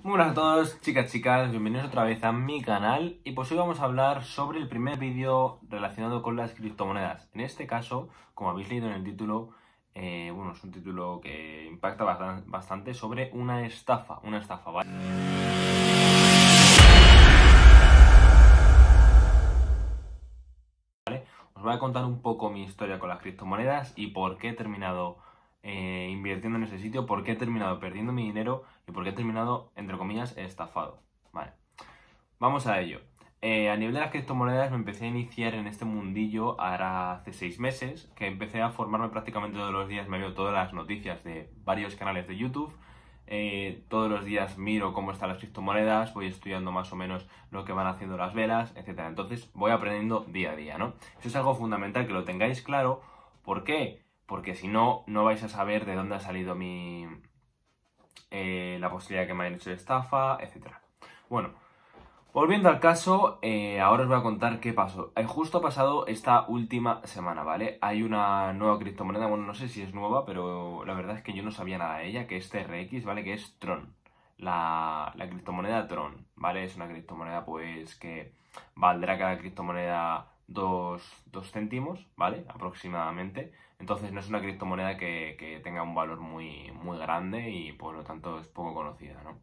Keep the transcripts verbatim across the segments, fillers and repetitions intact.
Muy buenas a todos, chicas, chicas, bienvenidos otra vez a mi canal. Y pues hoy vamos a hablar sobre el primer vídeo relacionado con las criptomonedas. En este caso, como habéis leído en el título, eh, bueno, es un título que impacta bastante, bastante sobre una estafa, una estafa, ¿vale? Os voy a contar un poco mi historia con las criptomonedas y por qué he terminado eh, invirtiendo en ese sitio, por qué he terminado perdiendo mi dinero y por qué he terminado, entre comillas, estafado. Vale, vamos a ello. Eh, a nivel de las criptomonedas me empecé a iniciar en este mundillo ahora hace seis meses, que empecé a formarme prácticamente todos los días, me veo todas las noticias de varios canales de YouTube. Eh, todos los días miro cómo están las criptomonedas, voy estudiando más o menos lo que van haciendo las velas, etcétera. Entonces voy aprendiendo día a día, ¿no? Eso es algo fundamental que lo tengáis claro. ¿Por qué? Porque si no, no vais a saber de dónde ha salido mi eh, la posibilidad que me han hecho de estafa, etcétera. Bueno, volviendo al caso, eh, ahora os voy a contar qué pasó. Eh, justo ha pasado esta última semana, ¿vale? Hay una nueva criptomoneda, bueno, no sé si es nueva, pero la verdad es que yo no sabía nada de ella, que es T R X, ¿vale? Que es Tron, la, la criptomoneda Tron, ¿vale? Es una criptomoneda, pues, que valdrá cada criptomoneda dos céntimos, ¿vale? Aproximadamente. Entonces no es una criptomoneda que, que tenga un valor muy, muy grande y por lo tanto es poco conocida, ¿no?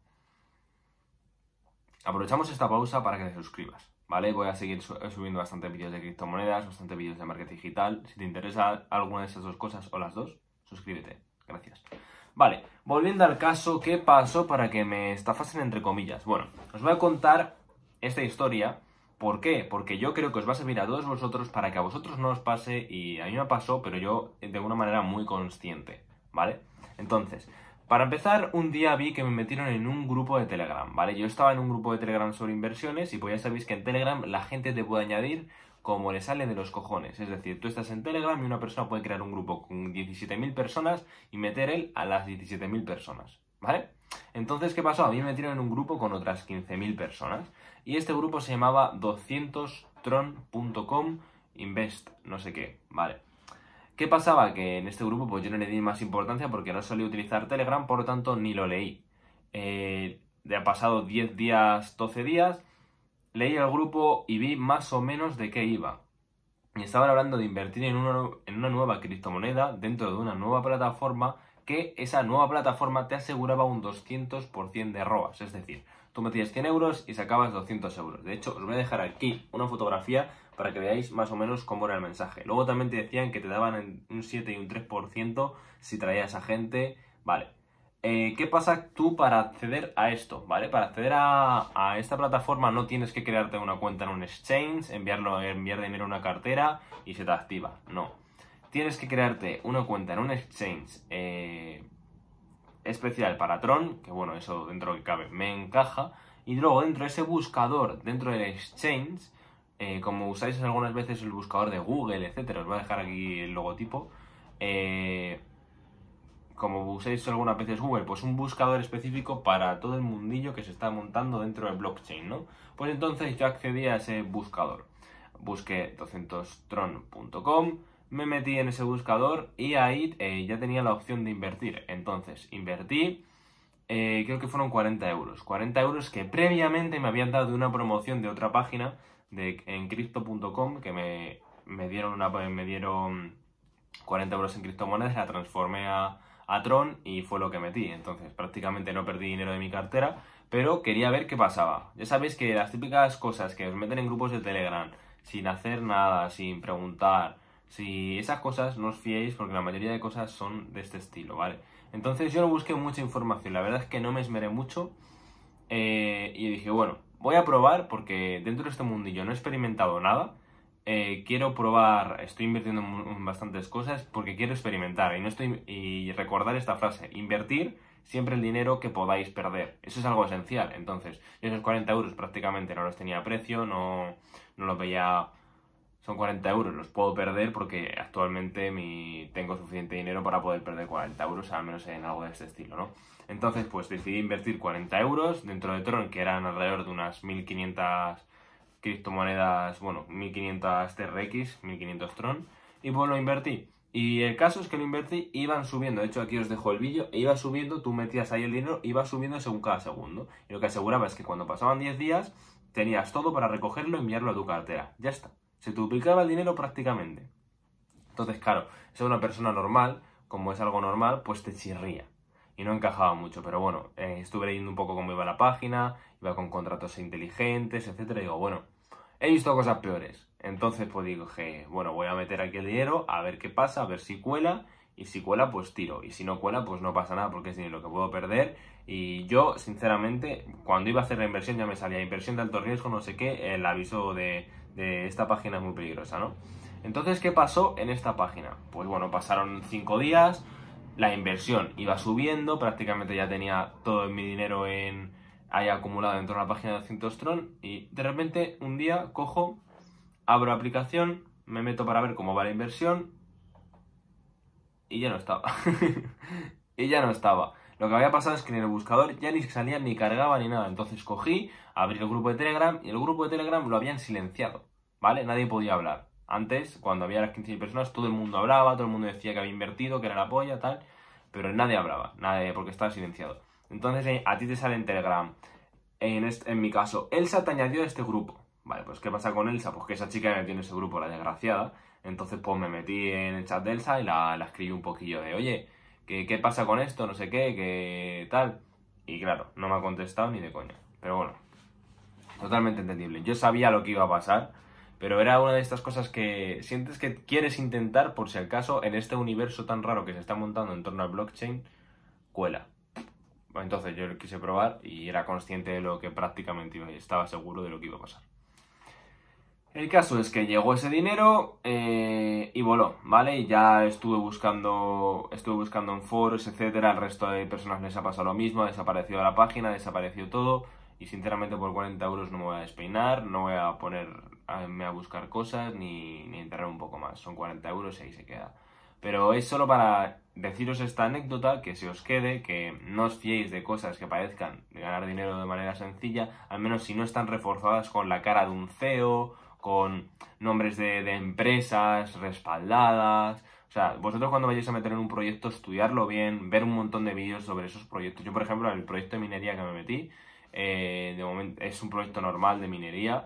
Aprovechamos esta pausa para que te suscribas, ¿vale? Voy a seguir subiendo bastantes vídeos de criptomonedas, bastantes vídeos de marketing digital. Si te interesa alguna de esas dos cosas o las dos, suscríbete. Gracias. Vale, volviendo al caso, ¿qué pasó para que me estafasen entre comillas? Bueno, os voy a contar esta historia. ¿Por qué? Porque yo creo que os va a servir a todos vosotros para que a vosotros no os pase, y a mí me pasó, pero yo de una manera muy consciente, ¿vale? Entonces, para empezar, un día vi que me metieron en un grupo de Telegram, ¿vale? Yo estaba en un grupo de Telegram sobre inversiones y pues ya sabéis que en Telegram la gente te puede añadir como le sale de los cojones. Es decir, tú estás en Telegram y una persona puede crear un grupo con diecisiete mil personas y meter él a las diecisiete mil personas, ¿vale? Entonces, ¿qué pasó? A mí me metieron en un grupo con otras quince mil personas y este grupo se llamaba doscientos tron punto com invest, no sé qué, ¿vale? ¿Qué pasaba? Que en este grupo pues yo no le di más importancia porque no solía utilizar Telegram, por lo tanto ni lo leí. Eh, ha pasado diez días, doce días, leí el grupo y vi más o menos de qué iba. Y estaban hablando de invertir en una, en una nueva criptomoneda dentro de una nueva plataforma, que esa nueva plataforma te aseguraba un doscientos por ciento de R O A S. Es decir, tú metías cien euros y sacabas doscientos euros. De hecho, os voy a dejar aquí una fotografía para que veáis más o menos cómo era el mensaje. Luego también te decían que te daban un siete y un tres por ciento si traías a gente. Vale. Eh, ¿Qué pasa tú para acceder a esto? ¿Vale? Para acceder a, a esta plataforma no tienes que crearte una cuenta en un exchange, enviarlo, enviar dinero a una cartera y se te activa. No. Tienes que crearte una cuenta en un exchange eh, especial para Tron, que bueno, eso dentro que cabe me encaja. Y luego dentro de ese buscador, dentro del exchange, eh, como usáis algunas veces el buscador de Google, etcétera, os voy a dejar aquí el logotipo. Eh... Como uséis algunas veces Google, pues un buscador específico para todo el mundillo que se está montando dentro del blockchain, ¿no? Pues entonces yo accedí a ese buscador. Busqué doscientos tron punto com, me metí en ese buscador y ahí eh, ya tenía la opción de invertir. Entonces invertí, eh, creo que fueron cuarenta euros. cuarenta euros que previamente me habían dado de una promoción de otra página de, en crypto punto com, que me, me dieron una, me dieron cuarenta euros en criptomonedas, la transformé a a Tron y fue lo que metí. Entonces prácticamente no perdí dinero de mi cartera, pero quería ver qué pasaba. Ya sabéis que las típicas cosas que os meten en grupos de Telegram sin hacer nada, sin preguntar, si esas cosas no os fiéis, porque la mayoría de cosas son de este estilo, ¿vale? Entonces yo no busqué mucha información, la verdad es que no me esmeré mucho eh, y dije, bueno, voy a probar porque dentro de este mundillo no he experimentado nada. Eh, quiero probar, estoy invirtiendo en bastantes cosas porque quiero experimentar y no estoy y recordar esta frase: invertir siempre el dinero que podáis perder. Eso es algo esencial. Entonces, yo esos cuarenta euros prácticamente no los tenía a precio, no, no los veía. Son cuarenta euros, los puedo perder porque actualmente mi, tengo suficiente dinero para poder perder cuarenta euros, al menos en algo de este estilo, ¿no? Entonces, pues decidí invertir cuarenta euros dentro de Tron, que eran alrededor de unas mil quinientas criptomonedas, bueno, mil quinientas T R X, mil quinientos Tron, y pues lo invertí. Y el caso es que lo invertí, iban subiendo, de hecho aquí os dejo el vídeo, e iba subiendo, tú metías ahí el dinero, iba subiendo según cada segundo. Y lo que aseguraba es que cuando pasaban diez días, tenías todo para recogerlo y enviarlo a tu cartera. Ya está. Se duplicaba el dinero prácticamente. Entonces, claro, ser una persona normal, como es algo normal, pues te chirría. Y no encajaba mucho, pero bueno, eh, estuve leyendo un poco cómo iba la página, iba con contratos inteligentes, etcétera, y digo, bueno, he visto cosas peores. Entonces, pues dije, bueno, voy a meter aquí el dinero, a ver qué pasa, a ver si cuela, y si cuela, pues tiro, y si no cuela, pues no pasa nada, porque es dinero que puedo perder. Y yo, sinceramente, cuando iba a hacer la inversión ya me salía inversión de alto riesgo, no sé qué, el aviso de, de esta página es muy peligrosa, ¿no? Entonces, ¿qué pasó en esta página? Pues bueno, pasaron cinco días, la inversión iba subiendo, prácticamente ya tenía todo mi dinero en ahí acumulado dentro de la página de doscientos Tron, y de repente un día cojo, abro la aplicación, me meto para ver cómo va la inversión y ya no estaba. Y ya no estaba. Lo que había pasado es que en el buscador ya ni salía ni cargaba ni nada. Entonces cogí, abrí el grupo de Telegram y el grupo de Telegram lo habían silenciado, ¿vale? Nadie podía hablar. Antes, cuando había las quince mil personas, todo el mundo hablaba, todo el mundo decía que había invertido, que era la polla, tal, pero nadie hablaba, nadie, porque estaba silenciado. Entonces eh, a ti te sale en Telegram, en, este, en mi caso, Elsa te añadió a este grupo. Vale, pues ¿qué pasa con Elsa? Pues que esa chica me metió en ese grupo, la desgraciada. Entonces pues me metí en el chat de Elsa y la, la escribí un poquillo de, oye, ¿qué, qué pasa con esto? No sé qué, qué tal. Y claro, no me ha contestado ni de coña. Pero bueno, totalmente entendible. Yo sabía lo que iba a pasar, pero era una de estas cosas que sientes que quieres intentar por si acaso en este universo tan raro que se está montando en torno al blockchain, cuela. Entonces yo lo quise probar y era consciente de lo que prácticamente iba y estaba seguro de lo que iba a pasar. El caso es que llegó ese dinero eh, y voló, ¿vale? Y ya estuve buscando, estuve buscando en foros, etcétera. Al resto de personas les ha pasado lo mismo, ha desaparecido la página, ha desaparecido todo. Y sinceramente por cuarenta euros no me voy a despeinar, no voy a ponerme a buscar cosas ni, ni enterrar un poco más. Son cuarenta euros y ahí se queda. Pero es solo para deciros esta anécdota, que se os quede, que no os fiéis de cosas que parezcan de ganar dinero de manera sencilla, al menos si no están reforzadas con la cara de un C E O, con nombres de, de empresas respaldadas. O sea, vosotros cuando vayáis a meter en un proyecto, estudiarlo bien, ver un montón de vídeos sobre esos proyectos. Yo, por ejemplo, en el proyecto de minería que me metí, eh, de momento es un proyecto normal de minería.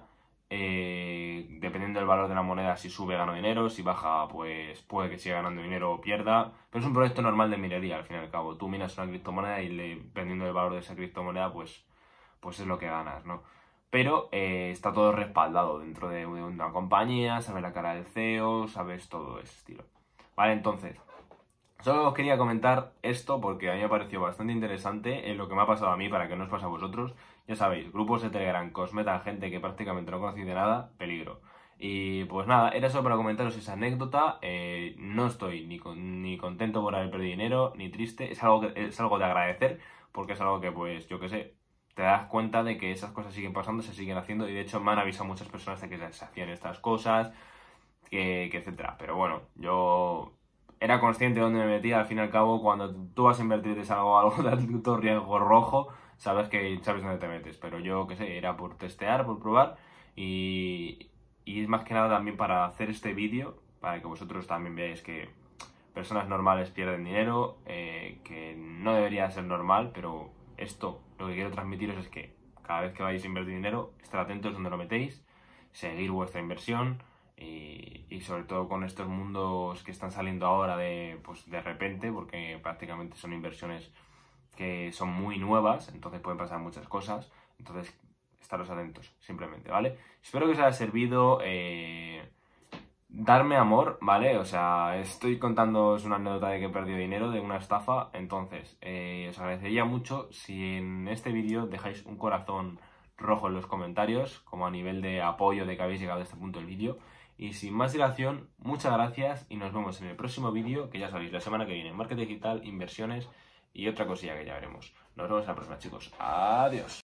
Eh, dependiendo del valor de la moneda, si sube gano dinero, si baja pues puede que siga ganando dinero o pierda, pero es un proyecto normal de minería al fin y al cabo. Tú minas una criptomoneda y le, dependiendo del valor de esa criptomoneda pues, pues es lo que ganas, ¿no? Pero eh, está todo respaldado dentro de una compañía, sabes la cara del C E O, sabes todo ese estilo. Vale, entonces, solo os quería comentar esto porque a mí me ha parecido bastante interesante en lo que me ha pasado a mí para que no os pase a vosotros. Ya sabéis, grupos de Telegram que os metan gente que prácticamente no conocéis de nada, peligro. Y pues nada, era solo para comentaros esa anécdota. Eh, no estoy ni, con, ni contento por haber perdido dinero, ni triste. Es algo, que, es algo de agradecer porque es algo que pues yo que sé, te das cuenta de que esas cosas siguen pasando, se siguen haciendo y de hecho me han avisado muchas personas de que se hacían estas cosas, que, que etcétera. Pero bueno, yo era consciente de dónde me metía. Al fin y al cabo, cuando tú vas a invertir es algo, algo de alto riesgo rojo, sabes que sabes dónde te metes. Pero yo, qué sé, era por testear, por probar y, y es más que nada también para hacer este vídeo, para que vosotros también veáis que personas normales pierden dinero, eh, que no debería ser normal, pero esto, lo que quiero transmitiros es que cada vez que vais a invertir dinero, estar atentos donde lo metéis, seguir vuestra inversión. Y, y sobre todo con estos mundos que están saliendo ahora de, pues de repente, porque prácticamente son inversiones que son muy nuevas, entonces pueden pasar muchas cosas, entonces estaros atentos, simplemente, ¿vale? Espero que os haya servido, eh, darme amor, ¿vale? O sea, estoy contando una anécdota de que he perdido dinero de una estafa, entonces eh, os agradecería mucho si en este vídeo dejáis un corazón rojo en los comentarios, como a nivel de apoyo de que habéis llegado a este punto del vídeo. Y sin más dilación, muchas gracias y nos vemos en el próximo vídeo, que ya sabéis, la semana que viene, marketing digital, inversiones y otra cosilla que ya veremos. Nos vemos en la próxima, chicos. Adiós.